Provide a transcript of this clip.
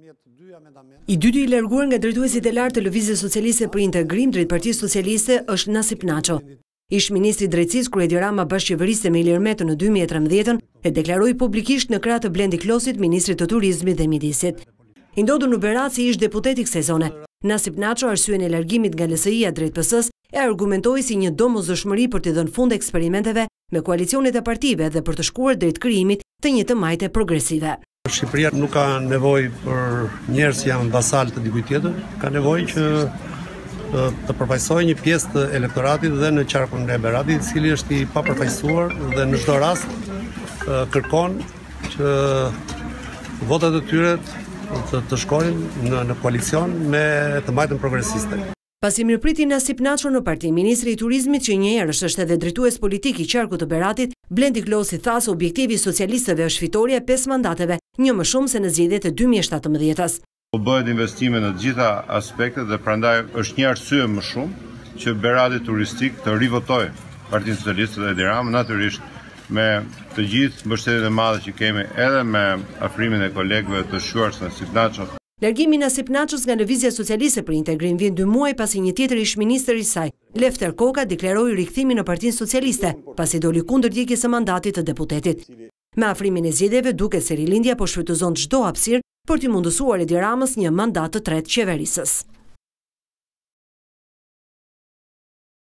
I dyti i larguar nga drejtuesit e lartë të Lëvizjes Socialiste për Integrim drejt Partisë Socialiste është Nasip Naço. Ish ministri i Drejtësisë kur Edi Rama bashkëqeverisë me Ilir Metën në 2013 e deklaroi publikisht në krah të Blendi Klosit, ministrit të Turizmit dhe Mjedisit. I ndodhur në Berat si ish deputeti kësaj zone. Nasip Naço arsyeën e largimit nga LSI-ja drejt PS-s e argumentoi si një domosdoshmëri për të dhënë fund eksperimenteve me koalicionet e partive dhe për të shkuar drejt krijimit të një të majte progresive. Shqipëria nuk ka nevojë për njerëz që janë vasal të dikujt tjetër, ka nevojë që të përfaqësojë një pjesë të elektoratit dhe në qarkun e Beratit, i cili është i papërfaqësuar dhe në çdo rast kërkon që votat e tyre të shkojnë në koalicion me të majtën progresiste. Pasi mirëpriti Nasip Naço në parti, ministri i Turizmit që një herë është edhe drejtues politik i qarkut të Beratit, Blendi Klosi tha se objektivi i socialistëve është fitoria e 5 mandateve, një më shumë se në zgjedhjet e 2017-s. Po bëhet investime në të gjitha aspektet dhe prandaj është një arsye më shumë që Berati turistik të rivotojë Partinë Socialiste dhe Edi Rama, natyrisht me të gjithë mbështetjen e madhe që kemi edhe me afrimin e kolegëve të shuar së Nasip Naço. Largimi i Nasip Naços nga Lëvizja Socialiste për Integrim vjen 2 muaj pasi një tjetër ish-ministër i saj, Lefter Koka, deklaroi rikthimin në Partinë Socialiste, pasi doli kundër djegjes së mandatit të deputetit. Me afrimin e zgjedhjeve duket se Rilindja po shfrytëzon çdo hapësirë për t'i mundësuar Edi Ramës një mandat të tretë qeverisës.